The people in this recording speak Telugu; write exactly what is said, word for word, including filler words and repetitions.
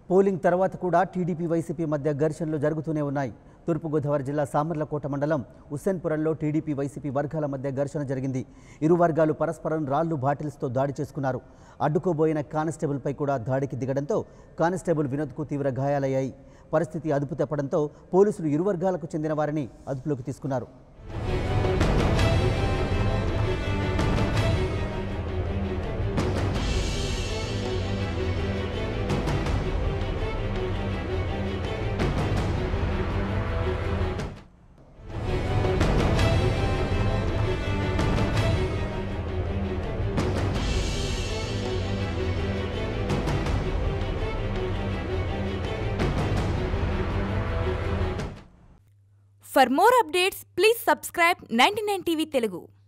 పోలింగ్ తర్వాత కూడా టీడీపీ వైసీపీ మధ్య ఘర్షణలు జరుగుతూనే ఉన్నాయి. తూర్పు గోదావరి జిల్లా సామర్లకోట మండలం హుస్సైన్పురంలో టీడీపీ వైసీపీ వర్గాల మధ్య ఘర్షణ జరిగింది. ఇరు వర్గాలు పరస్పరం రాళ్లు బాటిల్స్తో దాడి చేసుకున్నారు. అడ్డుకోబోయిన కానిస్టేబుల్పై కూడా దాడికి దిగడంతో కానిస్టేబుల్ వినోద్కు తీవ్ర గాయాలయ్యాయి. పరిస్థితి అదుపు తప్పడంతో పోలీసులు ఇరు వర్గాలకు చెందిన వారిని అదుపులోకి తీసుకున్నారు. For more updates, please subscribe ninety-nine T V Telugu.